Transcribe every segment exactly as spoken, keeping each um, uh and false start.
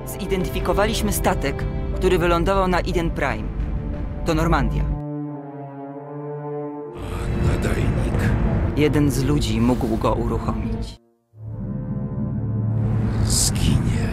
Zidentyfikowaliśmy statek, który wylądował na Eden Prime. To Normandia. Nadajnik. Jeden z ludzi mógł go uruchomić. Zginie.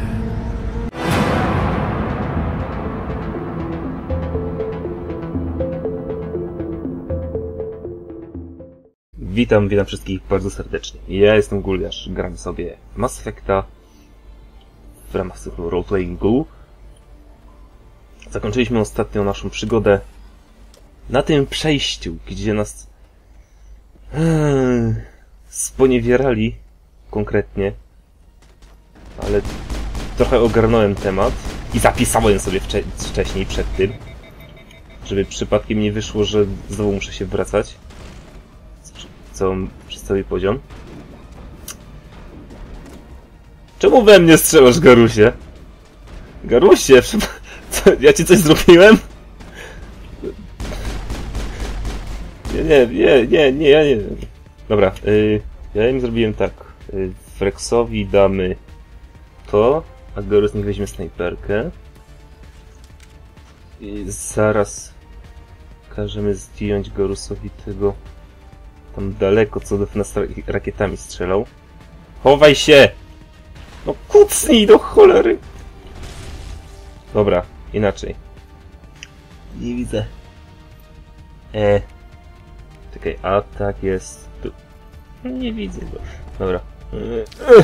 Witam, witam wszystkich bardzo serdecznie. Ja jestem Guliasz, gram sobie w Mass Effecta w ramach cyklu roleplayingu. Zakończyliśmy ostatnio naszą przygodę na tym przejściu, gdzie nas ee, sponiewierali konkretnie, ale trochę ogarnąłem temat i zapisałem sobie wcze wcześniej przed tym, żeby przypadkiem nie wyszło, że znowu muszę się wracać całą, przez cały poziom. Czemu we mnie strzelasz, Garusie? Garusie, co, ja ci coś zrobiłem? Nie, nie, nie, nie, nie, ja nie. Dobra, yy, ja im zrobiłem tak. Yy, Frexowi damy to, a Garus niech weźmie snajperkę. I zaraz każemy zdjąć Garusowi tego tam daleko, co do nas rakietami strzelał. Chowaj się! No kucnij do cholery! Dobra, inaczej. Nie widzę. E. Czekaj, a tak jest tu. Nie widzę go. Dobra. E.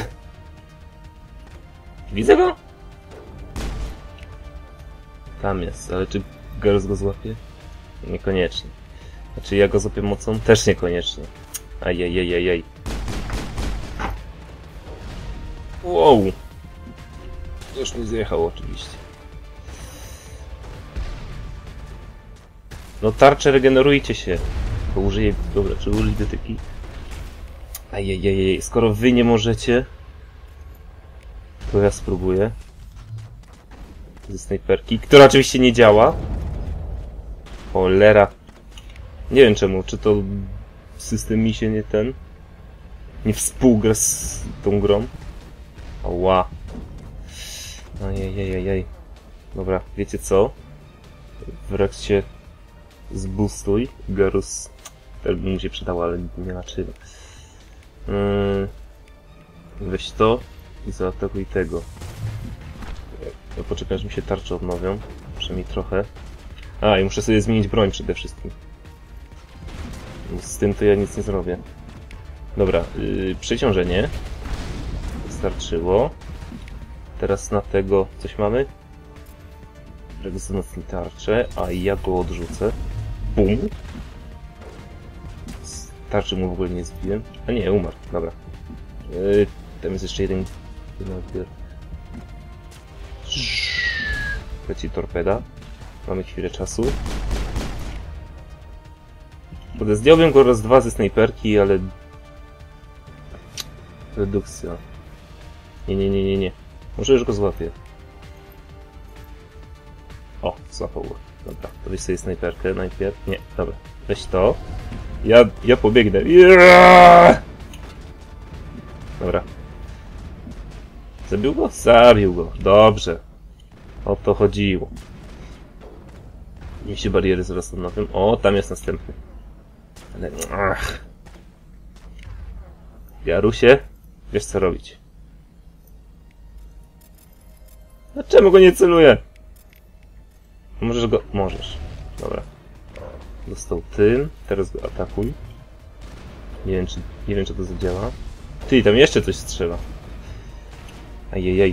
Widzę go? Tam jest, ale czy Garus go złapie? Niekoniecznie. Znaczy ja go złapię mocą? Też niekoniecznie. Ajajajajaj. Wow! Już mi zjechał oczywiście. No tarcze, regenerujcie się. Bo użyję... Dobra, czy użyć dotyki? Ajajajaj, skoro wy nie możecie, to ja spróbuję. Ze snajperki, która oczywiście nie działa. Cholera. Nie wiem czemu, czy to system mi się nie ten... nie współgra z tą grą. Ała. Ajajajajaj. Dobra, wiecie co? Wrex się zboostuj. Garus też by mu się przydało, ale nie ma czym. Yy... Weź to i zaatakuj tego. Ja poczekam, aż mi się tarcze odnowią. Przynajmniej trochę. A, i muszę sobie zmienić broń przede wszystkim. Z tym to ja nic nie zrobię. Dobra, yy, przeciążenie. Wystarczyło. Teraz na tego coś mamy? Rezonans tarczę, a ja go odrzucę. Bum! Z tarczy mu w ogóle nie zbiłem. A nie, umarł. Dobra. Yy, tam jest jeszcze jeden... Leci torpeda. Mamy chwilę czasu. Zdjąłbym go raz dwa ze snajperki, ale... Redukcja. Nie, nie, nie, nie, nie. Może już go złapię. O, złapał go. Dobra, to weź sobie snajperkę najpierw. Nie, dobra. Weź to. Ja, ja pobiegnę. Yeah! Dobra. Zabił go? Zabił go. Dobrze. O to chodziło. Niech się bariery zaraz odnowią. O, tam jest następny. Ale... Ach. Garusie, wiesz co robić. Dlaczego go nie celuję? Możesz go... Możesz. Dobra. Dostał tym. Teraz go atakuj. Nie wiem, czy... Nie wiem, czy to zadziała. Ty, tam jeszcze coś strzela. Ajajaj.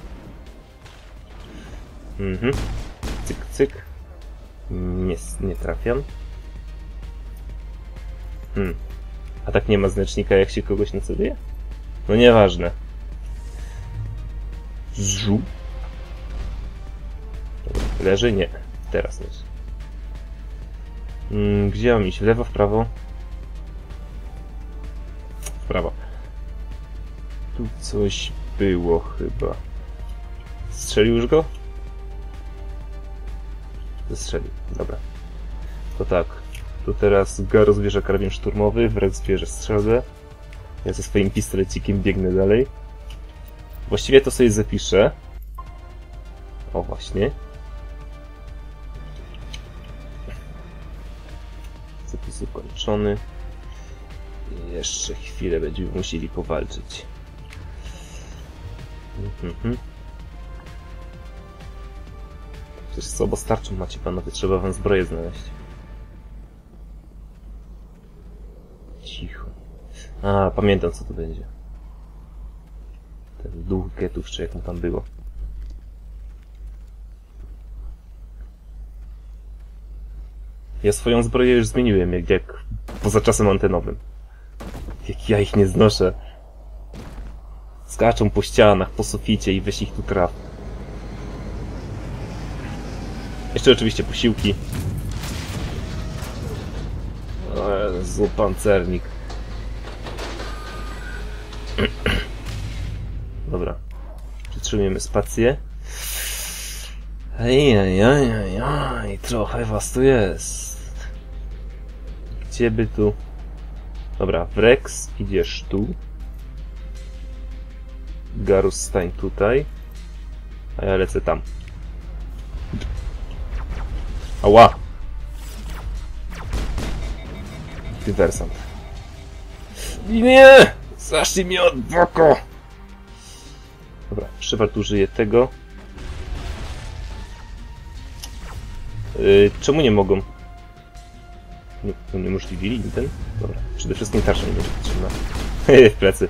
Mhm. Cyk, cyk. Nie, nie trafiam. Hmm. A tak nie ma znacznika, jak się kogoś naceluje? No nieważne. Żu. Dobra, leży? Nie. Teraz leży. Hmm, gdzie mam iść? W lewo, w prawo? W prawo. Tu coś było chyba. Strzelił już go? Zestrzelił. Dobra. To tak. Tu teraz Garus bierze karabin szturmowy, Wrex bierze strzelbę. Ja ze swoim pistolecikiem biegnę dalej. Właściwie to sobie zapiszę. O właśnie. Zapis ukończony. I jeszcze chwilę będziemy musieli powalczyć. Mhm. Przecież z sobą starczą macie panowie, trzeba wam zbroję znaleźć. Cicho. A, pamiętam co to będzie. Ten duch getów, czy jak mu tam było. Ja swoją zbroję już zmieniłem, jak, jak poza czasem antenowym. Jak ja ich nie znoszę. Skaczą po ścianach, po suficie i weź ich tu traf. Jeszcze oczywiście posiłki. O Jezu, pancernik. Dobra. Przytrzymujemy spację. Ejajajajaj, trochę was tu jest. Gdzie by tu... Dobra, Wrex, idziesz tu. Garus, stań tutaj. A ja lecę tam. Ała! Dywersant. Nie! Zacznij mnie od boku! Dobra, Szepard użyje tego. Yy, czemu nie mogą? Nie, uniemożliwili im ten? Dobra, przede wszystkim tarcza nie będzie potrzebna. Hehe, w plecy.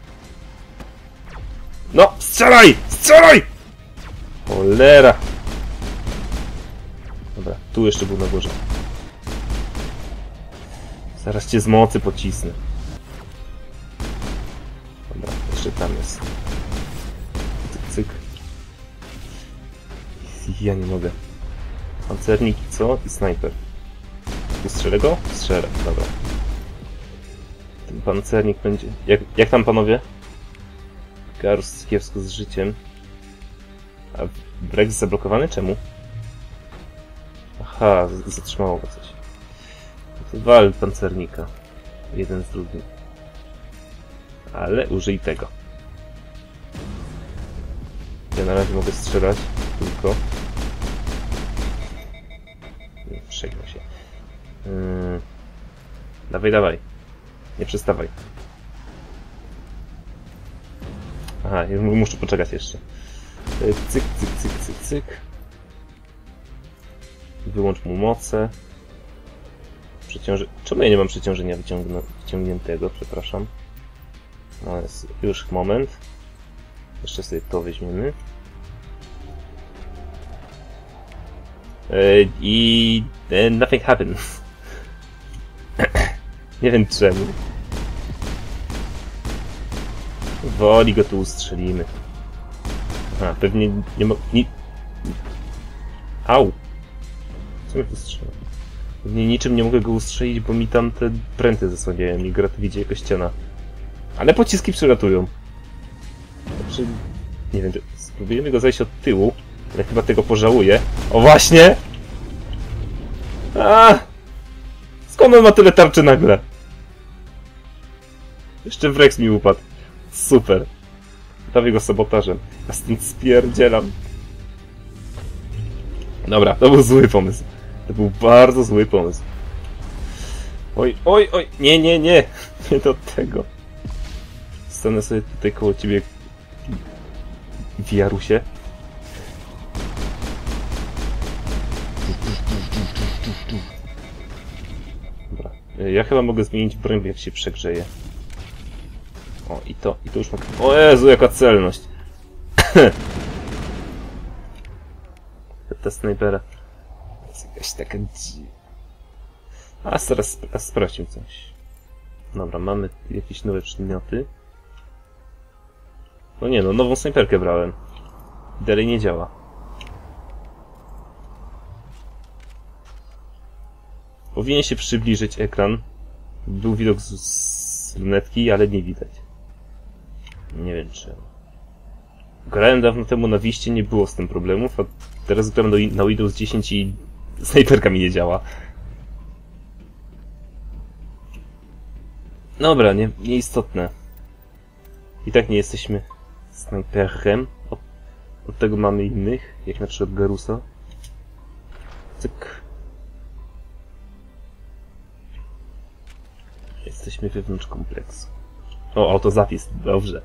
No! Strzelaj! Strzelaj! Cholera! Dobra, tu jeszcze był na górze. Zaraz cię z mocy pocisnę. Dobra, jeszcze tam jest. Cyk, cyk. Ja nie mogę. Pancernik i co? I snajper. Ustrzelę go? Strzelę, dobra. Ten pancernik będzie... Jak, jak tam panowie? Garus kiepsko z życiem. A Wrex zablokowany? Czemu? Aha, zatrzymało go coś. To wal pancernika. Jeden z drugim. Ale użyj tego. Ja na razie mogę strzelać, tylko... Przegnął się. Yy... Dawaj, dawaj. Nie przestawaj. Aha, muszę poczekać jeszcze. Cyk, cyk, cyk, cyk, cyk. Wyłącz mu moce. Przeciąży... Czemu ja nie mam przeciążenia wyciągn... wyciągniętego? Przepraszam. No jest już moment. Jeszcze sobie to weźmiemy. Yy, I... Uh, nothing happened. Nie wiem czemu. Woli go tu ustrzelimy. A, pewnie nie ma... Nie... Au! Co mnie tu strzela? Pewnie niczym nie mogę go ustrzelić, bo mi tam te pręty zasłaniają i gra tu widzi jako ściana. Ale pociski przylatują. Znaczy... Nie wiem, spróbujemy go zajść od tyłu, ale chyba tego pożałuję. O właśnie! A! Skąd on ma tyle tarczy nagle? Jeszcze Wrex mi upadł. Super. Prawie go sabotażem. Ja z tym spierdzielam. Dobra, to był zły pomysł. To był bardzo zły pomysł. Oj, oj, oj. Nie, nie, nie. Nie do tego. Stanę sobie tutaj koło ciebie. Wiarusie. Dobra. Ja chyba mogę zmienić broń, jak się przegrzeje. O, i to, i to już mogę... O Jezu, jaka celność! Ta snajpera... jest jakaś taka... A, zaraz sprawdźmy coś. Dobra, mamy jakieś nowe przedmioty. No nie no, nową snajperkę brałem. Dalej nie działa. Powinien się przybliżyć ekran. Był widok z, z lunetki, ale nie widać. Nie wiem czemu. Grałem dawno temu na Wiście, nie było z tym problemów, a teraz gram na Windows dziesięć i snajperka mi nie działa. Dobra, nie, nieistotne. I tak nie jesteśmy snajperem. O, Od tego mamy innych, jak na przykład Garusa. Cyk. Jesteśmy wewnątrz kompleksu. O, autozapis, dobrze.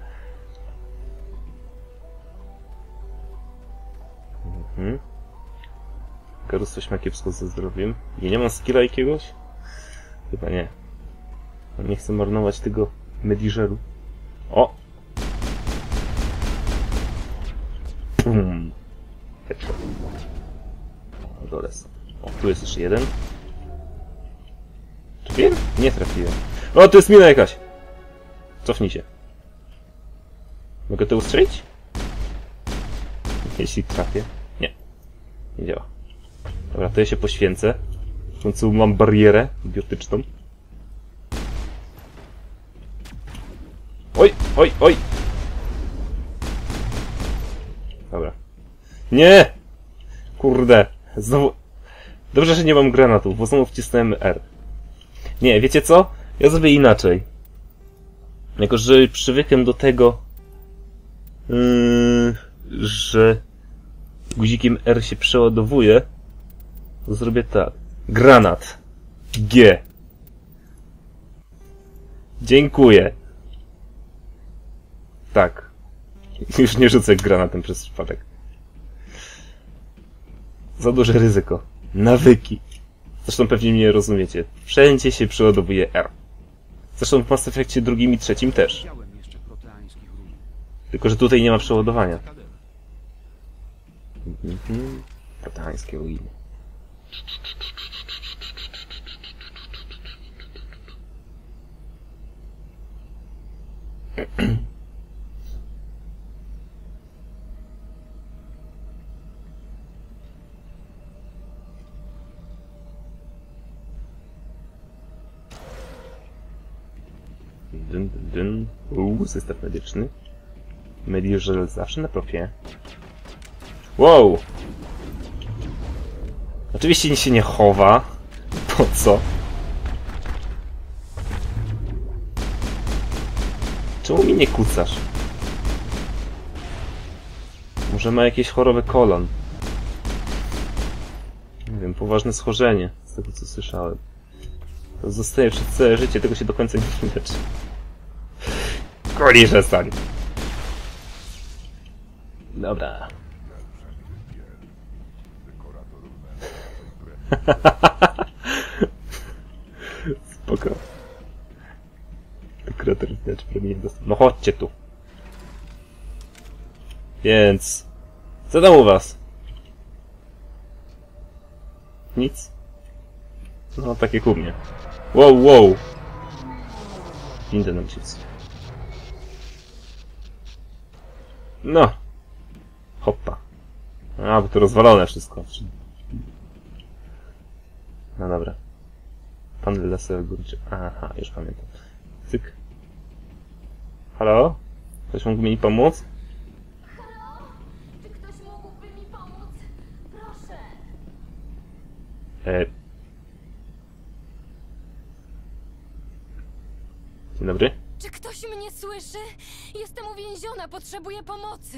Mhm. Garus coś ma kiepsko ze zdrowiem. Ja nie mam skilla jakiegoś? Chyba nie. Nie chcę marnować tego mediżeru. O! Pum! Headshot. Na dole są. O, tu jest jeszcze jeden. Trafiłem? Nie trafiłem. O, tu jest mina jakaś! Cofnij się. Mogę to ustrzelić? Jeśli trafię. Nie. Nie działa. Dobra, to ja się poświęcę. W końcu mam barierę biotyczną. Oj, oj, oj! Dobra. Nie! Kurde. Znowu... Dobrze, że nie mam granatów, bo znowu wcisnąłem R. Nie, wiecie co? Ja zrobię inaczej. Jako, że przywykłem do tego, yy, że guzikiem R się przeładowuje, to zrobię tak. Granat. G. Dziękuję. Tak. Już nie rzucę granatem przez przypadek. Za duże ryzyko. Nawyki. Zresztą pewnie mnie rozumiecie. Wszędzie się przeładowuje R. Zresztą w Mass Effectie drugim i trzecim też. Tylko, że tutaj nie ma przeładowania. Mhm. Proteańskie ruiny. Dyn, dyn, dyn. Uuu, system medyczny. Mediżel zawsze na profie. Wow! Oczywiście się nie chowa. Po co? Czemu mi nie kucasz? Może ma jakieś chorowe kolan? Nie wiem, poważne schorzenie. Z tego co słyszałem. To zostaje przez całe życie, tego się do końca nie leczy. Koni, przestań. Dobra. Spoko. Dekorator znaczy promienie dostęp. No chodźcie tu. Więc... Co tam u was? Nic? No, tak jak u mnie. Wow, wow! Windę nam się wsypie. No! Hoppa. A, bo to rozwalone wszystko. No dobra. Panel laserowy górniczy. Aha, już pamiętam. Cyk. Halo? Ktoś mógłby mi pomóc? Halo? Czy ktoś mógłby mi pomóc? Proszę. E... Dzień dobry. Czy ktoś mnie słyszy? Jestem uwięziona, potrzebuję pomocy.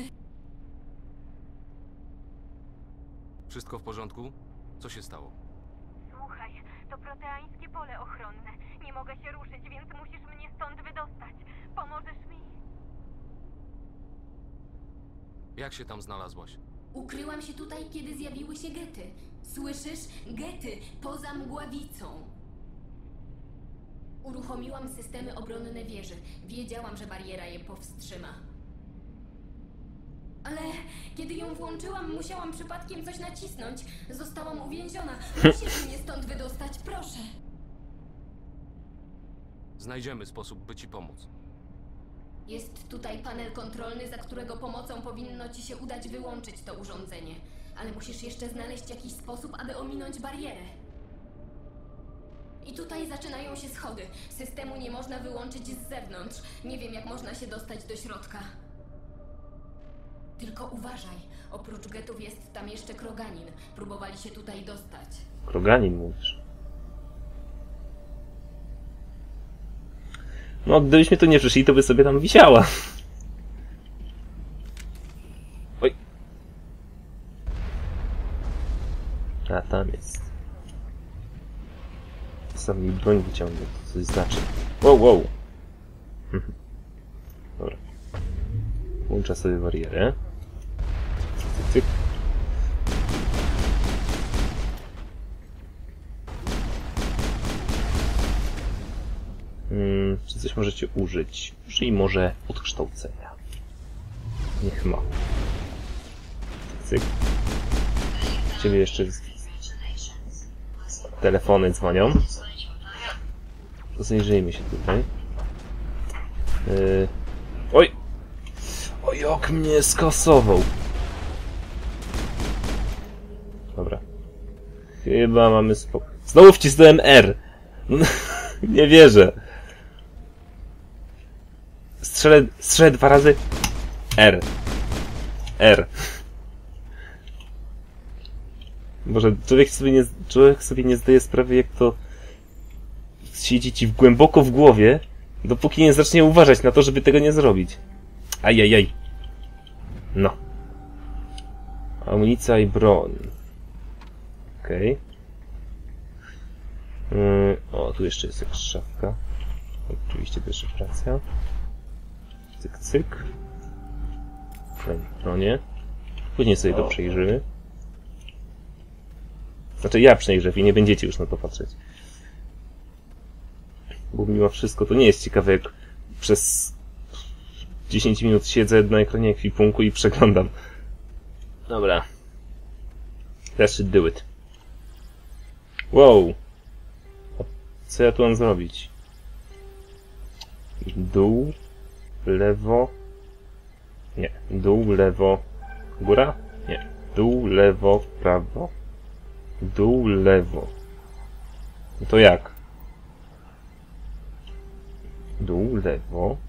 Wszystko w porządku? Co się stało? Słuchaj, to proteańskie pole ochronne. Nie mogę się ruszyć, więc musisz mnie stąd wydostać. Pomożesz mi? Jak się tam znalazłaś? Ukryłam się tutaj, kiedy zjawiły się gety. Słyszysz? Gety, poza mgławicą. Uruchomiłam systemy obronne wieży. Wiedziałam, że bariera je powstrzyma. Ale kiedy ją włączyłam, musiałam przypadkiem coś nacisnąć. Zostałam uwięziona. Musisz mnie stąd wydostać, proszę. Znajdziemy sposób, by ci pomóc. Jest tutaj panel kontrolny, za którego pomocą powinno ci się udać wyłączyć to urządzenie. Ale musisz jeszcze znaleźć jakiś sposób, aby ominąć barierę. I tutaj zaczynają się schody. Systemu nie można wyłączyć z zewnątrz. Nie wiem, jak można się dostać do środka. Tylko uważaj. Oprócz getów jest tam jeszcze Kroganin. Próbowali się tutaj dostać. Kroganin mówisz. No, gdybyśmy tu nie przyszli, to by sobie tam wisiała. Oj. A tam jest. Sam mi broń wyciągnął, to coś znaczy. Wow, wow! Mhm. Dobra. Włączę sobie barierę. Cyk, cyk. Hmm, czy coś możecie użyć? Użyj może odkształcenia. Niech ma. Cyk, cyk. Ciebie jeszcze z... telefony dzwonią. Zajrzyjmy się tutaj. Yy... Oj! O, jak mnie skasował! Dobra. Chyba mamy spokój. Znowu wcisnąłem R! Nie wierzę. Strzelę, strzelę dwa razy. R. R. Może człowiek sobie nie, człowiek sobie nie zdaje sprawy, jak to siedzi ci głęboko w głowie, dopóki nie zacznie uważać na to, żeby tego nie zrobić. Ajajaj. No. Amunicja i broń. Okej. Okay. Yy, o, tu jeszcze jest jakaś szafka. Oczywiście to jeszcze praca. Cyk, cyk. Bronie. Później sobie to przejrzymy. Znaczy ja przejrzę i nie będziecie już na to patrzeć. Bo mimo wszystko to nie jest ciekawe, jak przez dziesięć minut siedzę na ekranie ekwipunku i przeglądam. Dobra. That should do it. Wow. Co ja tu mam zrobić? Dół, lewo. Nie. Dół, lewo. Góra? Nie. Dół, lewo, prawo. Dół, lewo. No to jak? Dół, lewo.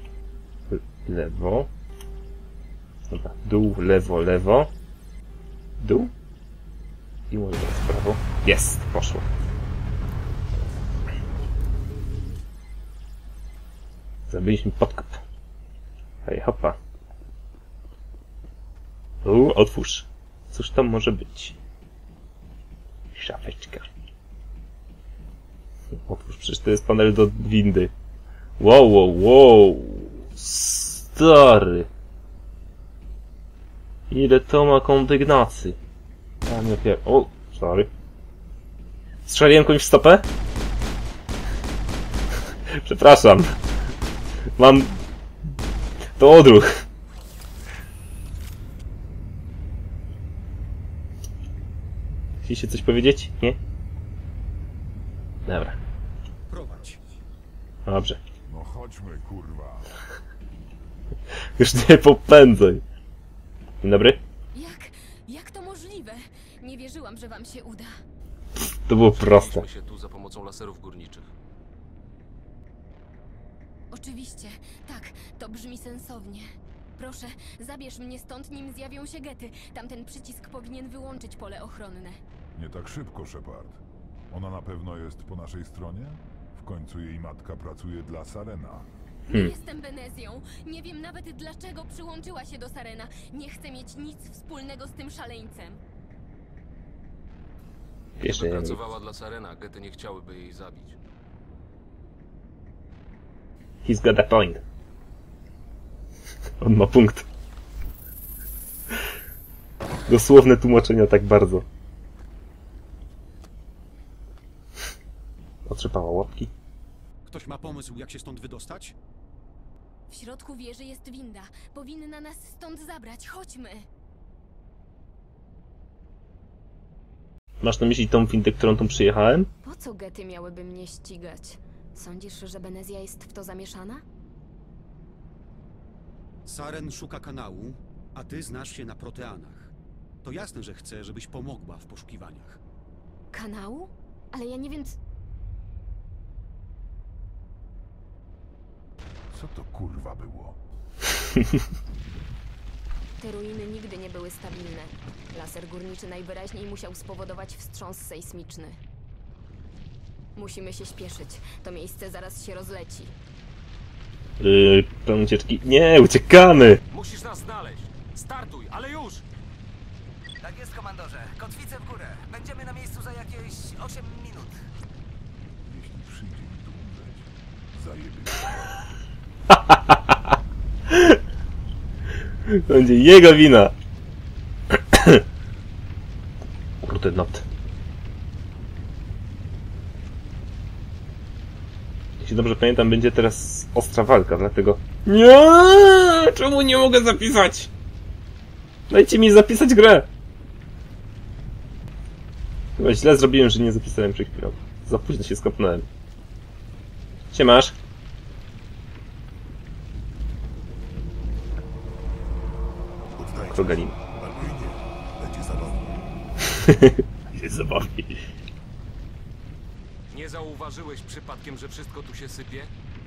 Lewo. Dobra. Dół, lewo, lewo. Dół. I może teraz w prawo. Jest! Poszło. Zabiliśmy podkop. Hej, hopa. U, otwórz. Cóż tam może być? Szafeczka. Otwórz, przecież to jest panel do windy. Wow, wow, wow. Stary. Ile to ma kondygnacji? A nie pier... O, sorry. Strzeliłem komuś w stopę? Przepraszam. Mam... To odruch. Chcieliście coś powiedzieć? Nie? Dobra. Prowadź. Dobrze. No chodźmy, kurwa. Już nie popędzaj. Dzień dobry. Jak? Jak to możliwe? Nie wierzyłam, że wam się uda. To było proste. Przenieśliśmy się tu za pomocą laserów górniczych. Oczywiście, tak, to brzmi sensownie. Proszę, zabierz mnie stąd, nim zjawią się gety. Tamten przycisk powinien wyłączyć pole ochronne. Nie tak szybko, Shepard. Ona na pewno jest po naszej stronie? W końcu jej matka pracuje dla Sarena. Nie Hmm. jestem Benezją. Nie wiem nawet dlaczego przyłączyła się do Sarena. Nie chcę mieć nic wspólnego z tym szaleńcem. Jeszcze Gdyby nie. pracowała dla Sarena, gety nie chciałyby jej zabić. He's got a point. On ma punkt. Dosłowne tłumaczenia tak bardzo. Otrzepała łapki. Ktoś ma pomysł, jak się stąd wydostać? W środku wieży jest winda. Powinna nas stąd zabrać. Chodźmy. Masz na myśli tą windę, którą tu przyjechałem? Po co gety miałyby mnie ścigać? Sądzisz, że Benezja jest w to zamieszana? Saren szuka kanału, a ty znasz się na proteanach. To jasne, że chce, żebyś pomogła w poszukiwaniach. Kanału? Ale ja nie wiem... c- Co to kurwa było? Te ruiny nigdy nie były stabilne. Laser górniczy najwyraźniej musiał spowodować wstrząs sejsmiczny. Musimy się śpieszyć. To miejsce zaraz się rozleci. Yy, plan ucieczki. Nie, uciekamy! Musisz nas znaleźć! Startuj, ale już! Tak jest, komandorze. Kotwicę w górę. Będziemy To będzie jego wina. Kurde, not. Jeśli dobrze pamiętam, będzie teraz ostra walka, dlatego... Nie! Czemu nie mogę zapisać? Dajcie mi zapisać grę! Chyba źle zrobiłem, że nie zapisałem przed chwilą. Za późno się skopnąłem. Siemasz? Krogalin. Albo i nie. Będzie zabawnie. Jest zabawnie. Nie zauważyłeś przypadkiem, że wszystko tu się sypie?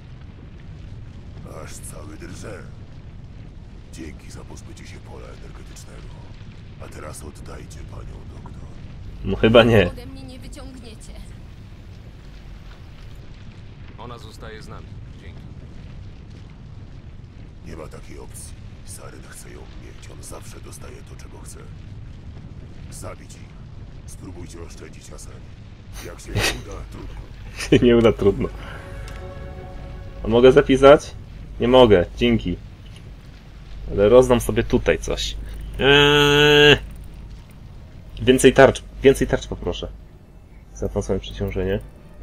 Aż cały drże. Dzięki za pozbycie się pola energetycznego. A teraz oddajcie panią doktor. No chyba nie. Ode mnie nie wyciągniecie. Ona zostaje z nami. Dzięki. Nie ma takiej opcji. Saren chce ją mieć. On zawsze dostaje to, czego chce. Zabić ich. Spróbujcie oszczędzić na sali. Jak się nie uda, trudno. Się nie uda, trudno. A mogę zapisać? Nie mogę, dzięki. Ale rozdam sobie tutaj coś. Eee... Więcej tarcz, więcej tarcz poproszę. Zaawansowane przeciążenie.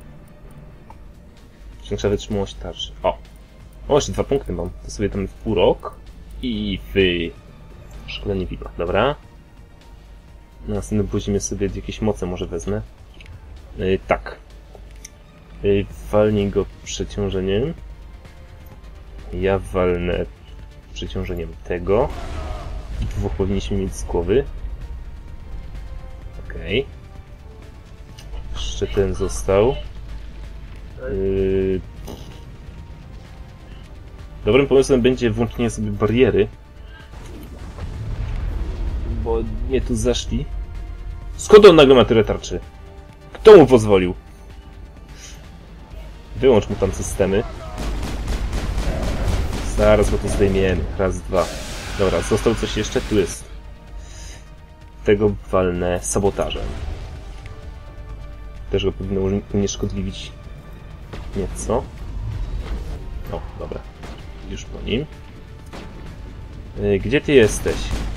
Większa wytrzymałość tarczy. O! O, jeszcze dwa punkty mam. To sobie damy w urok. I w... Szkolenie widma, dobra. Na następnym poziomie sobie jakieś moce może wezmę. Yy, tak. Yy, walnij go przeciążeniem. Ja walnę przeciążeniem tego. Dwóch powinniśmy mieć z głowy. Okej. Okay. Jeszcze ten został. Yy... Dobrym pomysłem będzie włączenie sobie bariery. Bo nie tu zeszli. Skąd on nagle ma tyle tarczy? Kto mu pozwolił? Wyłącz mu tam systemy. Zaraz go tu zdejmiemy. Raz, dwa. Dobra, został coś jeszcze? Tu jest. Tego walnę sabotażem. Też go powinno unieszkodliwić nieco. O, dobra. Już po nim. Yy, gdzie ty jesteś?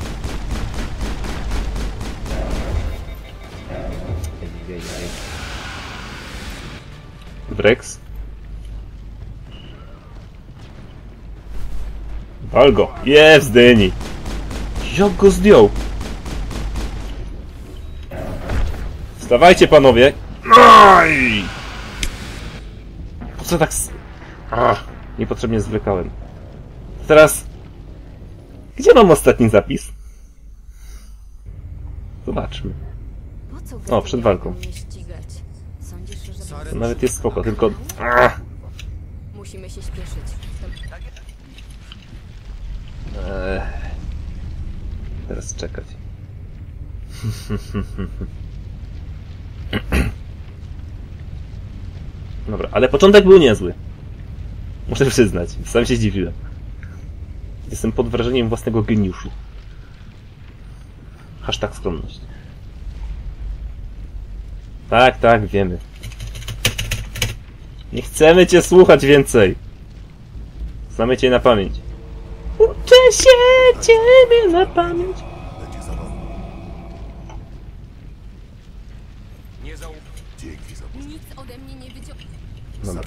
Brex? Wal go! Jest, Dyni! Jak go zdjął? Wstawajcie, panowie! Aj! Po co tak... Ach, niepotrzebnie zwlekałem. Teraz... Gdzie mam ostatni zapis? Zobaczmy. O, przed walką. To nawet jest spoko, tylko... Ach! Musimy się śpieszyć. Eee. Teraz czekać. Dobra, ale początek był niezły. Muszę przyznać, sam się zdziwiłem. Jestem pod wrażeniem własnego geniuszu. Hashtag skromność. Tak, tak, wiemy. Nie chcemy cię słuchać więcej. Znamy cię na pamięć. Uczę się ciebie na pamięć. Będzie zabawnie. Nie zau... Dzięki za pozbycie. Nic ode mnie nie wyciągnie. Dobra.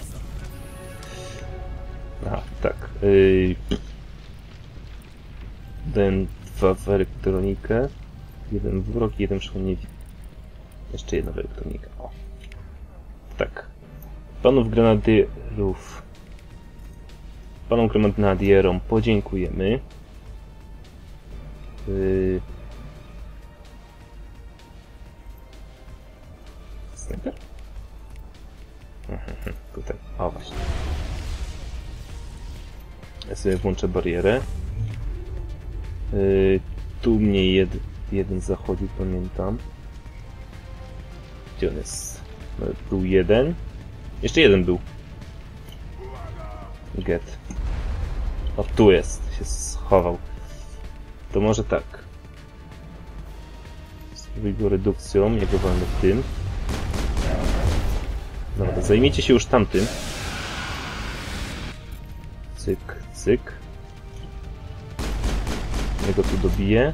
A, tak. Yy... Jeden, dwa w elektronikę. Jeden w urok, jeden szkolenie. Jeszcze jedna w elektronikę. O. Tak. Panów grenadierów. Panom grenadierom podziękujemy. Yy... Snajper? Tutaj. O, właśnie. Ja sobie włączę barierę. Yy, tu mnie jed, jeden zachodził, pamiętam. Gdzie on jest? No, był jeden. Jeszcze jeden był. Get. O, tu jest. Się schował. To może tak. Spróbuj go redukcją. Ja go walnę tym. Dobra, zajmijcie się już tamtym. Cyk, cyk. Ja go tu dobiję.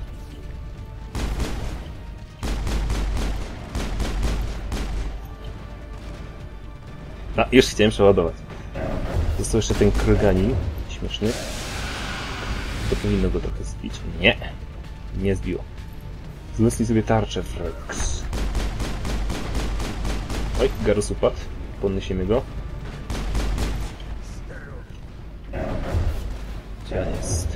A, już chciałem przeładować. Został jeszcze ten kroganin. Śmieszny. To powinno go trochę zbić. Nie. Nie zbiło. Wzmocnij sobie tarczę, Frex. Oj, Garus upadł. Podniesiemy go. Gdzie on jest?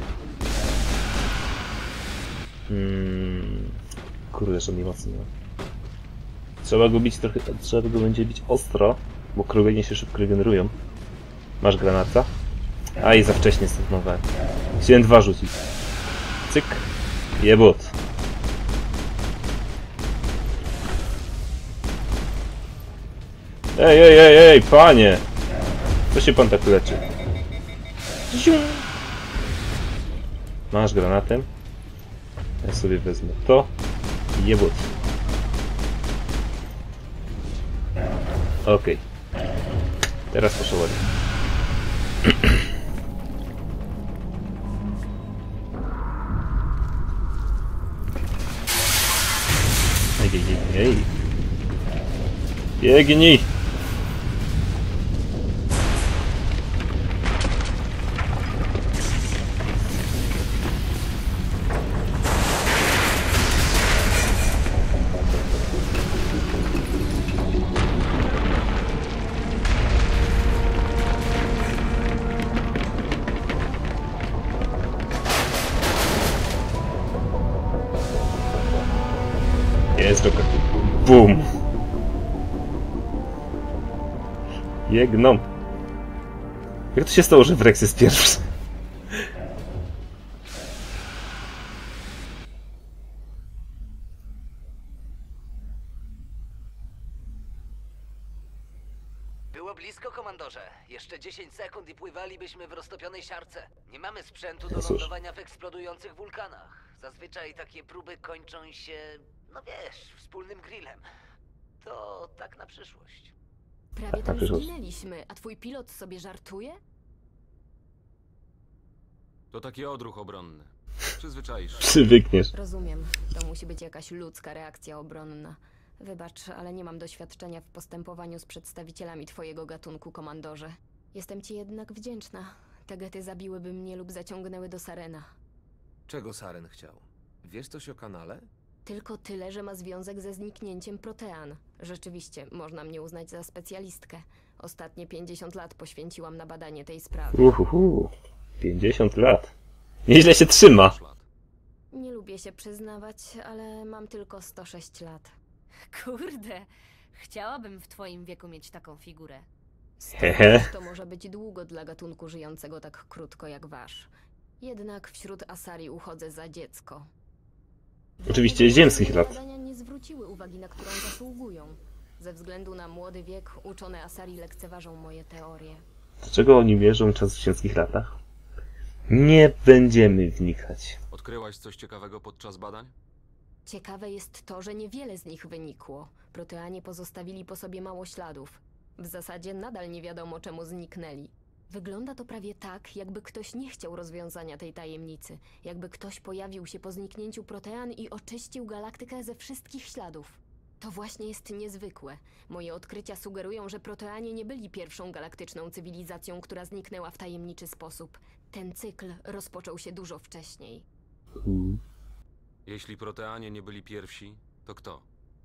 Hmm. Kurde, żadnej mocy nie ma. Trzeba go bić trochę... Trzeba go będzie bić ostro, bo kroganie się szybko regenerują. Masz granata? Aj, za wcześnie stopnowałem. Chciałem dwa rzucić. Cyk. Jebut. Ej, ej, ej, ej, panie! Co się pan tak leczy? Masz granatem? Ja sobie wezmę to. Jebut. Okej. Okay. Teraz poszło ładnie. Ej, ej, ej, ej. Biegnij! Jest to BUM! Biegną! Jak to się stało, że Wrex jest pierwszy? Było blisko, komandorze. Jeszcze dziesięć sekund i pływalibyśmy w roztopionej siarce. Nie mamy sprzętu do No cóż. lądowania w eksplodujących wulkanach. Zazwyczaj takie próby kończą się, no wiesz, wspólnym grillem. To tak na przyszłość. Prawie tam przyszłość. zginęliśmy, a twój pilot sobie żartuje? To taki odruch obronny. Przyzwyczaisz się. Przywykniesz. Rozumiem. To musi być jakaś ludzka reakcja obronna. Wybacz, ale nie mam doświadczenia w postępowaniu z przedstawicielami twojego gatunku, komandorze. Jestem ci jednak wdzięczna. Te gety zabiłyby mnie lub zaciągnęły do Sarena. Czego Saren chciał? Wiesz coś o kanale? Tylko tyle, że ma związek ze zniknięciem Protean. Rzeczywiście, można mnie uznać za specjalistkę. Ostatnie pięćdziesiąt lat poświęciłam na badanie tej sprawy. Uhuhu. pięćdziesiąt lat. Nieźle się trzyma. Szlak. Nie lubię się przyznawać, ale mam tylko sto sześć lat. Kurde, chciałabym w twoim wieku mieć taką figurę. Hehe. To może być długo dla gatunku żyjącego tak krótko jak wasz. Jednak wśród Asari uchodzę za dziecko. Oczywiście Dlatego ziemskich moje lat. badania nie zwróciły uwagi, na którą zasługują. Ze względu na młody wiek uczone Asari lekceważą moje teorie. Dlaczego oni mierzą czas w ziemskich latach? Nie będziemy wnikać. Odkryłaś coś ciekawego podczas badań? Ciekawe jest to, że niewiele z nich wynikło. Proteanie pozostawili po sobie mało śladów. W zasadzie nadal nie wiadomo, czemu zniknęli. Wygląda to prawie tak, jakby ktoś nie chciał rozwiązania tej tajemnicy. Jakby ktoś pojawił się po zniknięciu Protean i oczyścił galaktykę ze wszystkich śladów. To właśnie jest niezwykłe. Moje odkrycia sugerują, że Proteanie nie byli pierwszą galaktyczną cywilizacją, która zniknęła w tajemniczy sposób. Ten cykl rozpoczął się dużo wcześniej. Mm. Jeśli Proteanie nie byli pierwsi, to kto?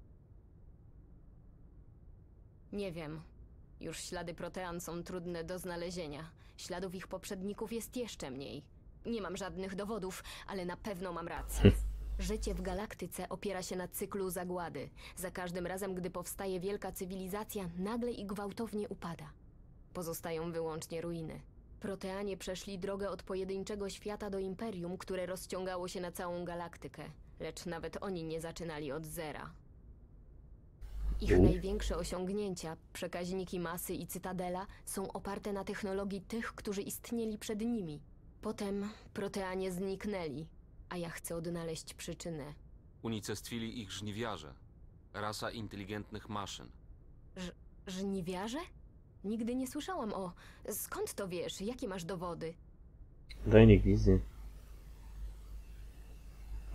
Nie wiem. Już ślady Protean są trudne do znalezienia. Śladów ich poprzedników jest jeszcze mniej. Nie mam żadnych dowodów, ale na pewno mam rację. Życie w galaktyce opiera się na cyklu zagłady. Za każdym razem, gdy powstaje wielka cywilizacja, nagle i gwałtownie upada. Pozostają wyłącznie ruiny. Proteanie przeszli drogę od pojedynczego świata do imperium, które rozciągało się na całą galaktykę. Lecz nawet oni nie zaczynali od zera. Ich największe osiągnięcia, przekaźniki masy i cytadela, są oparte na technologii tych, którzy istnieli przed nimi. Potem Proteanie zniknęli, a ja chcę odnaleźć przyczynę. Unicestwili ich żniwiarze. Rasa inteligentnych maszyn. Ż- żniwiarze? Nigdy nie słyszałam o... Skąd to wiesz? Jakie masz dowody? Daj niech wizję.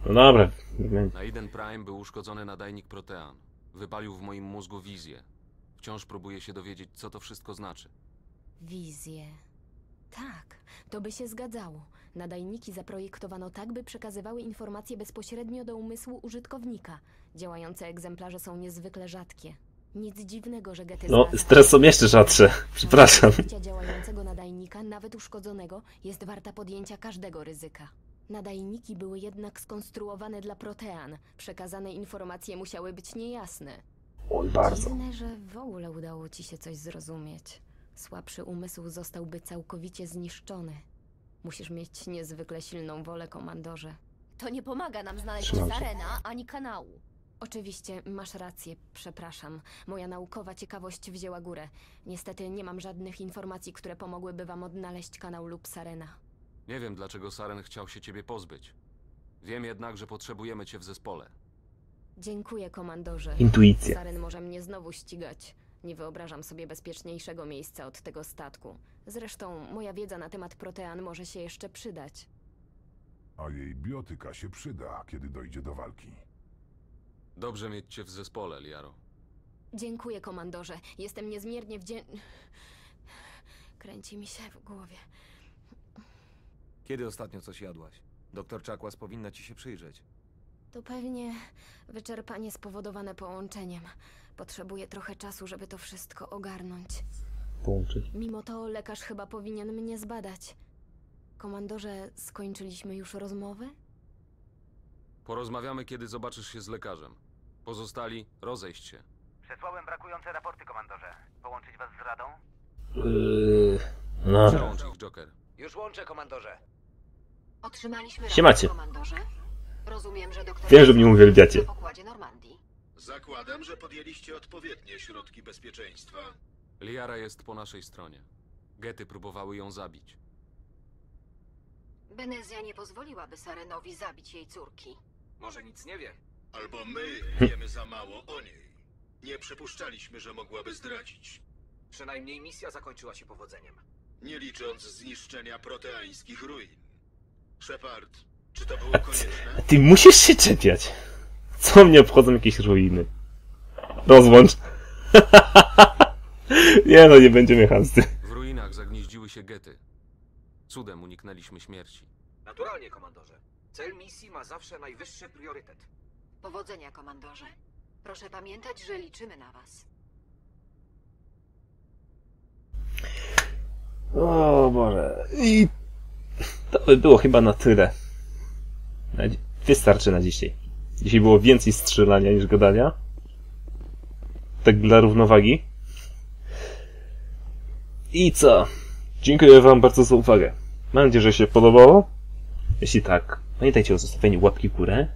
No dobra, nie będzie. Na Eden Prime był uszkodzony nadajnik Protean. Wypalił w moim mózgu wizję. Wciąż próbuję się dowiedzieć, co to wszystko znaczy. Wizje. Tak, to by się zgadzało. Nadajniki zaprojektowano tak, by przekazywały informacje bezpośrednio do umysłu użytkownika. Działające egzemplarze są niezwykle rzadkie. Nic dziwnego, że Getty No, teraz są jeszcze rzadsze. Przepraszam. Życia działającego nadajnika, nawet uszkodzonego, jest warta podjęcia każdego ryzyka. Nadajniki były jednak skonstruowane dla Protean. Przekazane informacje musiały być niejasne. Oj, bardzo. Dziwne, że w ogóle udało ci się coś zrozumieć. Słabszy umysł zostałby całkowicie zniszczony. Musisz mieć niezwykle silną wolę, komandorze. To nie pomaga nam znaleźć Trzymam się. Sarena ani kanału. Oczywiście, masz rację, przepraszam. Moja naukowa ciekawość wzięła górę. Niestety nie mam żadnych informacji, które pomogłyby wam odnaleźć kanał lub Sarena. Nie wiem, dlaczego Saren chciał się ciebie pozbyć. Wiem jednak, że potrzebujemy cię w zespole. Dziękuję, komandorze. Intuicja. Saren może mnie znowu ścigać. Nie wyobrażam sobie bezpieczniejszego miejsca od tego statku. Zresztą moja wiedza na temat Protean może się jeszcze przydać. A jej biotyka się przyda, kiedy dojdzie do walki. Dobrze mieć cię w zespole, Liaro. Dziękuję, komandorze. Jestem niezmiernie wdzięczny. Kręci mi się w głowie. Kiedy ostatnio coś jadłaś? Doktor Czakłas powinna ci się przyjrzeć. To pewnie wyczerpanie spowodowane połączeniem. Potrzebuję trochę czasu, żeby to wszystko ogarnąć. Połączyć. Mimo to lekarz chyba powinien mnie zbadać. Komandorze, skończyliśmy już rozmowę? Porozmawiamy, kiedy zobaczysz się z lekarzem. Pozostali, rozejść się. Przesłałem brakujące raporty, komandorze. Połączyć was z Radą? Yy, no. Przełącz ich, Joker. Już łączę, komandorze. Otrzymaliśmy Siemacie. raport, komandorze. Rozumiem, że doktor Wiem, że mnie uwielbiacie. na pokładzie Normandii. Zakładam, że podjęliście odpowiednie środki bezpieczeństwa. Liara jest po naszej stronie. Getty próbowały ją zabić. Benezja nie pozwoliłaby Sarenowi zabić jej córki. Może nic nie wie. Albo my wiemy za mało o niej. Nie przypuszczaliśmy, że mogłaby zdradzić. Przynajmniej misja zakończyła się powodzeniem. Nie licząc zniszczenia proteańskich ruin. Shepard, czy to było konieczne? Ty musisz się czepiać. Co mnie obchodzą jakieś ruiny? Rozłącz. Nie no, nie będziemy chamsty. W ruinach zagnieździły się Getty. Cudem uniknęliśmy śmierci. Naturalnie, komandorze. Cel misji ma zawsze najwyższy priorytet. Powodzenia, komandorze. Proszę pamiętać, że liczymy na was. O Boże. I to by było chyba na tyle. Na dzi- Wystarczy na dzisiaj. Dzisiaj było więcej strzelania niż gadania. Tak dla równowagi. I co? Dziękuję wam bardzo za uwagę. Mam nadzieję, że się podobało. Jeśli tak, pamiętajcie o zostawieniu łapki w górę.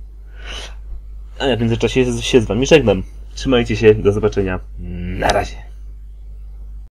A ja w międzyczasie się z wami żegnam. Trzymajcie się, do zobaczenia. Na razie.